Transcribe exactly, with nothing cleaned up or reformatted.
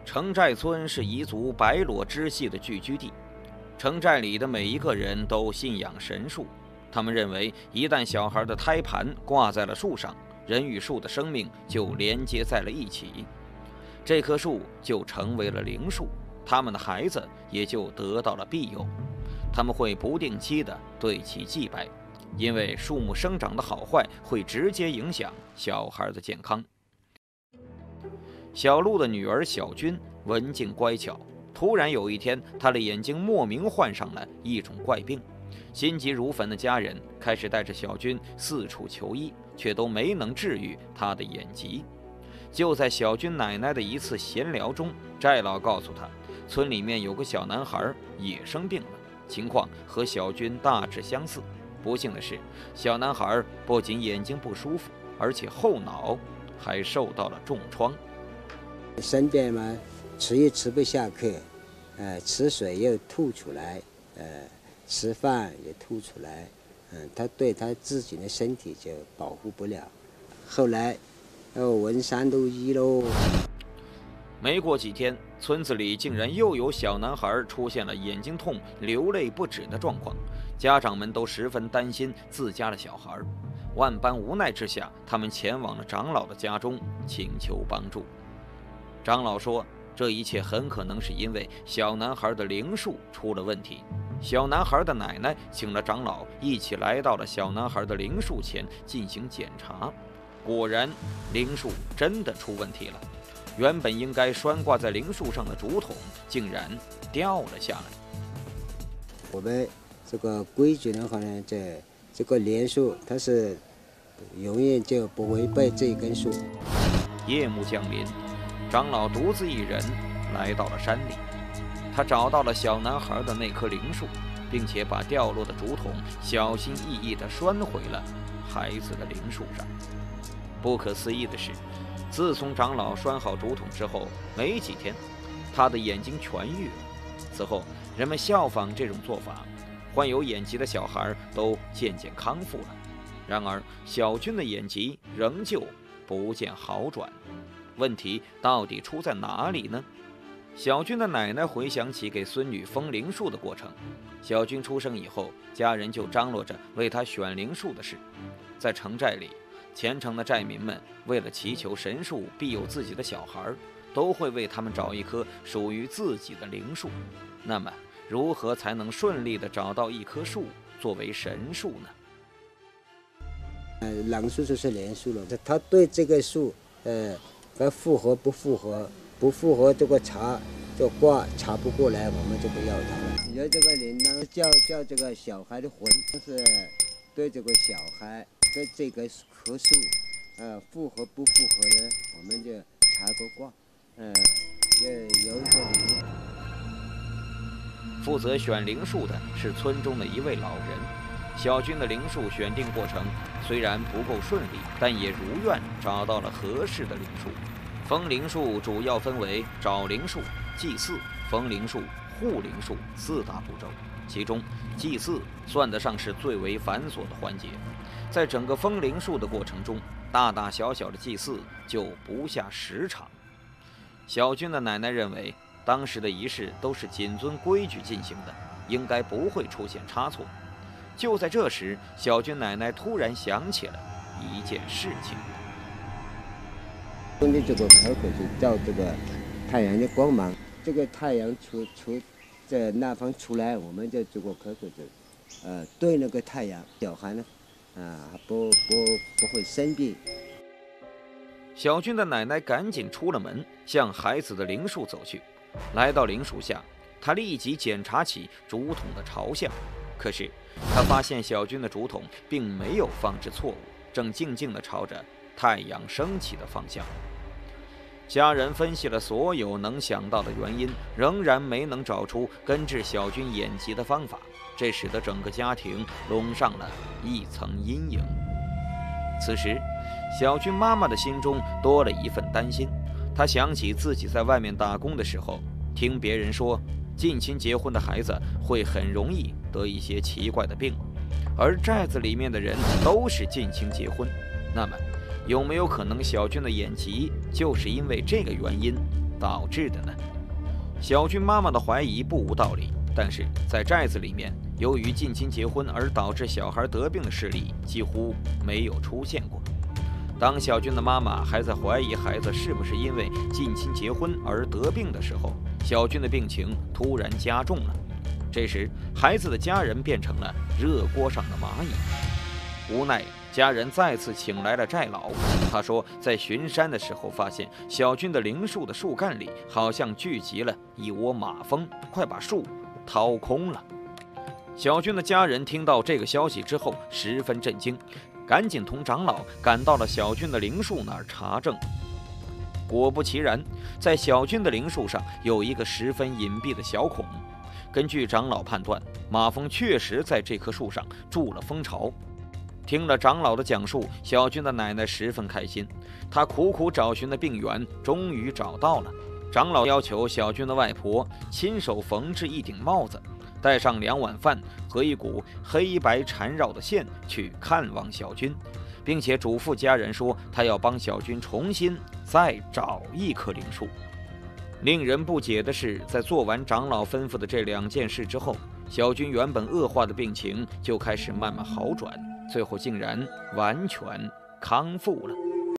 城寨村是彝族白裸支系的聚居地，城寨里的每一个人都信仰神树，他们认为一旦小孩的胎盘挂在了树上，人与树的生命就连接在了一起，这棵树就成为了灵树，他们的孩子也就得到了庇佑。他们会不定期地对其祭拜，因为树木生长的好坏会直接影响小孩的健康。小陆的女儿小军文静乖巧，突然有一天，她的眼睛莫名患上了一种怪病。心急如焚的家人开始带着小军四处求医，却都没能治愈她的眼疾。就在小军奶奶的一次闲聊中，寨老告诉她，村里面有个小男孩也生病了，情况和小军大致相似。不幸的是，小男孩不仅眼睛不舒服，而且后脑还受到了重创。 生病嘛，吃也吃不下去，呃，吃水又吐出来，呃，吃饭也吐出来，嗯，他对他自己的身体就保护不了。后来，哦，文山都医喽。 没过几天，村子里竟然又有小男孩出现了眼睛痛、流泪不止的状况，家长们都十分担心自家的小孩。万般无奈之下，他们前往了长老的家中请求帮助。长老说，这一切很可能是因为小男孩的灵术出了问题。小男孩的奶奶请了长老一起来到了小男孩的灵树前进行检查，果然灵树真的出问题了。原本应该拴挂在灵树上的竹筒竟然掉了下来。 我们这个规矩的话呢，这这个灵树它是永远就不违背这根树。 夜幕降临，长老独自一人来到了山里，他找到了小男孩的那棵灵树，并且把掉落的竹筒小心翼翼地拴回了孩子的灵树上。不可思议的是，自从长老拴好竹筒之后，没几天，他的眼睛痊愈了。此后，人们效仿这种做法，患有眼疾的小孩都渐渐康复了。然而，小军的眼疾仍旧不见好转。问题到底出在哪里呢？小军的奶奶回想起给孙女封灵树的过程。小军出生以后，家人就张罗着为他选灵树的事。在城寨里，虔诚的寨民们为了祈求神树庇佑自己的小孩，都会为他们找一棵属于自己的灵树。那么，如何才能顺利地找到一棵树作为神树呢？ 呃，狼树就是灵树了，他对这个树，呃，它符合不符合？不符合这个查，这卦查不过来，我们就不要它了。有这个铃铛叫叫这个小孩的魂，就是对这个小孩对这个棵树，呃，符合不符合呢？我们就查个卦，呃，有一个铃。 负责选灵树的是村中的一位老人。小军的灵树选定过程虽然不够顺利，但也如愿找到了合适的灵树。封灵术主要分为找灵术、祭祀、封灵术、护灵术四大步骤，其中祭祀算得上是最为繁琐的环节。在整个封灵术的过程中，大大小小的祭祀就不下十场。小军的奶奶认为，当时的仪式都是谨遵规矩进行的，应该不会出现差错。就在这时，小军奶奶突然想起了一件事情。 用的这个口口就照这个太阳的光芒，这个太阳出出在那方出来，我们就这个口口就，呃，对那个太阳，小孩呢，啊，不不不会生病。 小军的奶奶赶紧出了门，向孩子的灵树走去。来到灵树下，他立即检查起竹筒的朝向，可是他发现小军的竹筒并没有放置错误，正静静地朝着太阳升起的方向。家人分析了所有能想到的原因，仍然没能找出根治小军眼疾的方法，这使得整个家庭笼上了一层阴影。此时，小军妈妈的心中多了一份担心。她想起自己在外面打工的时候，听别人说，近亲结婚的孩子会很容易得一些奇怪的病，而寨子里面的人都是近亲结婚。那么，有没有可能小军的眼疾就是因为这个原因导致的呢？小军妈妈的怀疑不无道理，但是在寨子里面，由于近亲结婚而导致小孩得病的事例几乎没有出现过。当小军的妈妈还在怀疑孩子是不是因为近亲结婚而得病的时候，小军的病情突然加重了。这时，孩子的家人变成了热锅上的蚂蚁。无奈，家人再次请来了寨老。他说，在巡山的时候发现小军的灵树的树干里好像聚集了一窝马蜂，快把树掏空了。小军的家人听到这个消息之后十分震惊，赶紧同长老赶到了小军的灵树那儿查证。果不其然，在小军的灵树上有一个十分隐蔽的小孔。根据长老判断，马蜂确实在这棵树上筑了蜂巢。听了长老的讲述，小军的奶奶十分开心，她苦苦找寻的病源终于找到了。长老要求小军的外婆亲手缝制一顶帽子，带上两碗饭和一股黑白缠绕的线去看望小军，并且嘱咐家人说，他要帮小军重新再找一棵灵树。令人不解的是，在做完长老吩咐的这两件事之后，小军原本恶化的病情就开始慢慢好转，最后竟然完全康复了。